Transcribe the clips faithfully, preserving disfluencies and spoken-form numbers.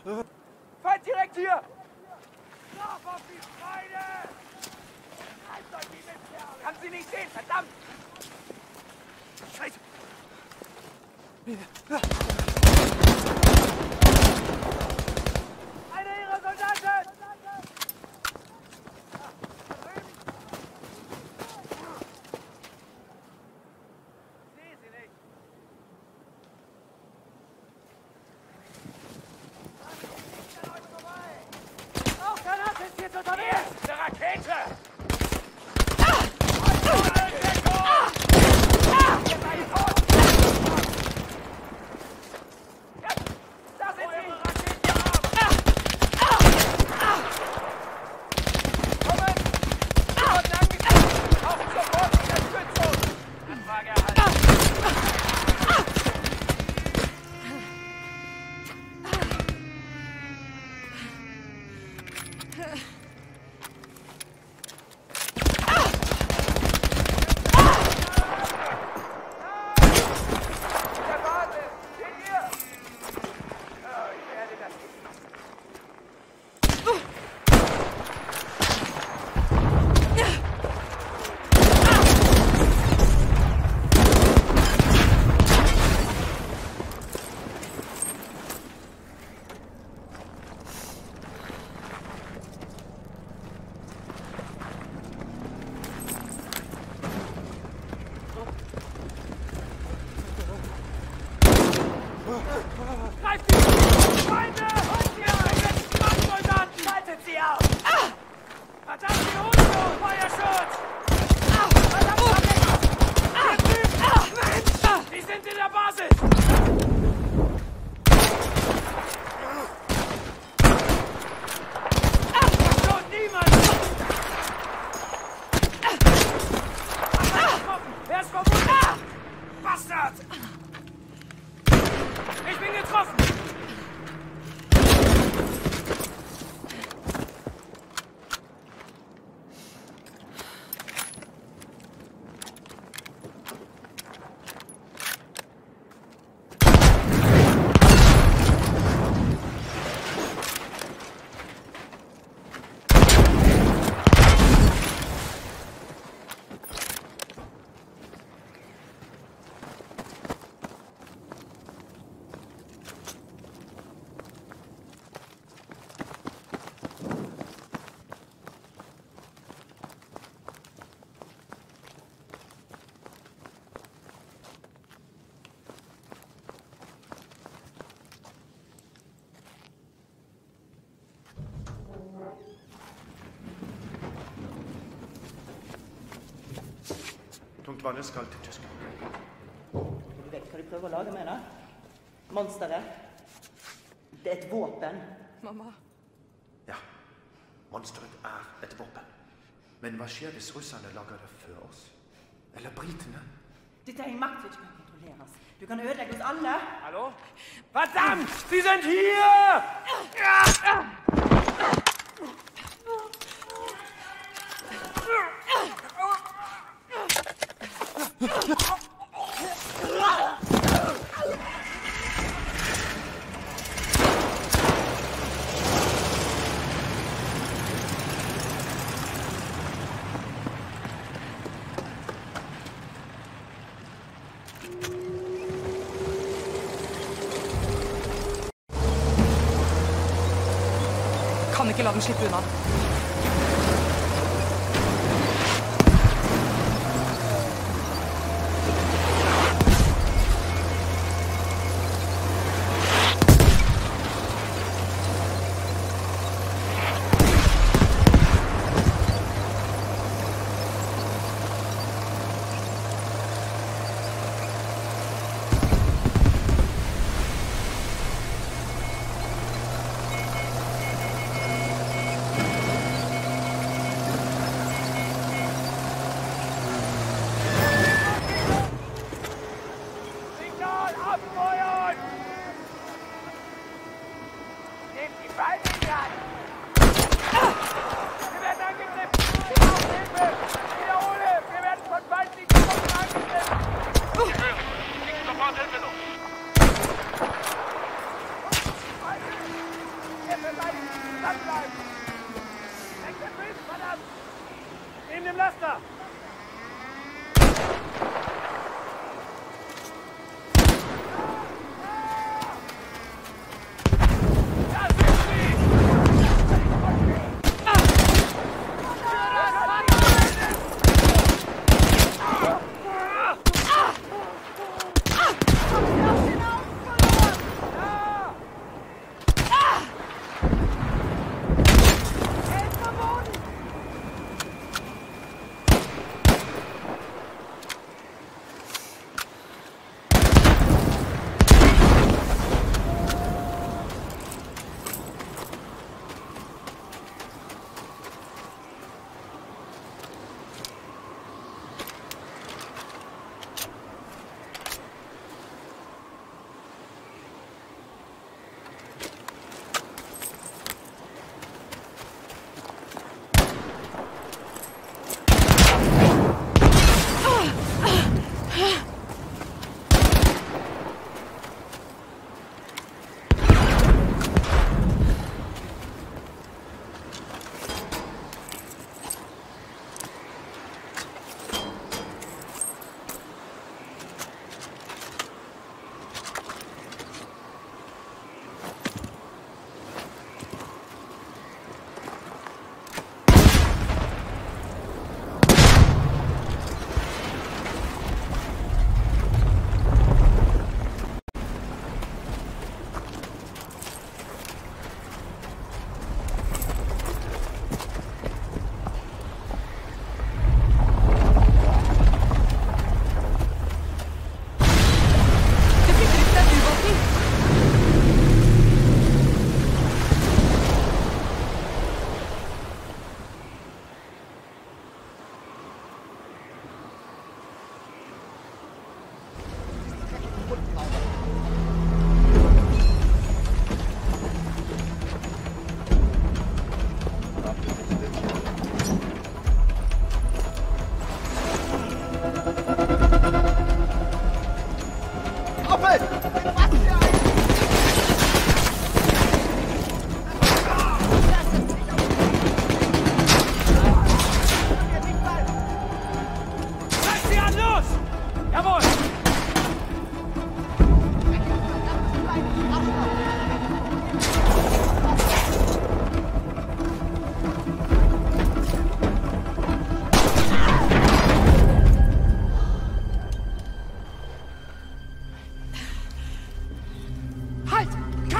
Feind direkt hier! Schlaf auf die Schweine! Reißt euch die Mistkerle! Kann sie nicht sehen, verdammt! Scheiße! Einer ihrer Soldaten! Sehe sie nicht! Auch Granate ist jetzt unterwegs! Eine Rakete! Greift die Feinde! Und ihr letzten Mann-Soldaten! Haltet sie auf! Ah! Verdammt, die Hunde! Feuerschutz! Ah! Verdammt, ah! Ah! Ah! Die sind in der Basis! Ah! Schon niemand! Ah! Wer ist verwundet? Ah! Bastard! Ich bin getroffen! Tungtvannet skal til Tyskland. Du vet hva de prøver å lage med det? Monsteret. Det er et våpen. Mamma. Ja, monsteret er et våpen. Men hva skjer hvis russerne lager det før oss? Eller britene? Dette er en makt som ikke kan kontrolleres. Du kan ødelegge oss alle. Hallo? Verdammt! Sie sind hier! Ja! Kan ikke la den slippe unna.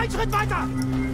Schritt weiter!